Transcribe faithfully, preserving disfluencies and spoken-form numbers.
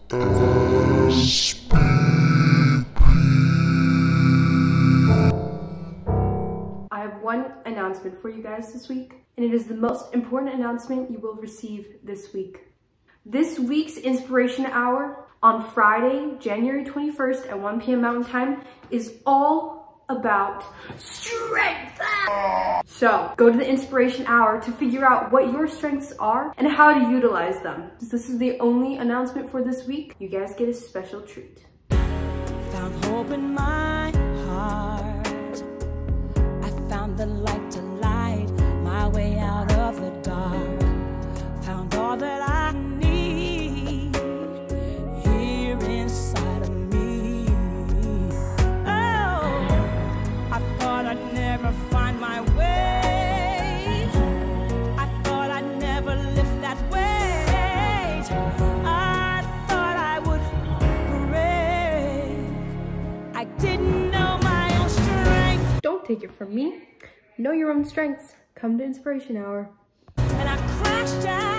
S B P. I have one announcement for you guys this week, and it is the most important announcement you will receive this week. This week's Inspiration Hour on Friday, January twenty-first at one p m Mountain Time is all about strength. So go to the Inspiration Hour to figure out what your strengths are and how to utilize them. Since this is the only announcement for this week, you guys get a special treat. Found hope in my heart. I found the light to light my way out of the dark. Found all that I need here inside of me. Oh, I thought I'd never find my way. I thought I'd never lift that weight. I thought I would break. I didn't know my own strength. Don't take it from me. Know your own strengths. Come to Inspiration Hour. And I crashed out.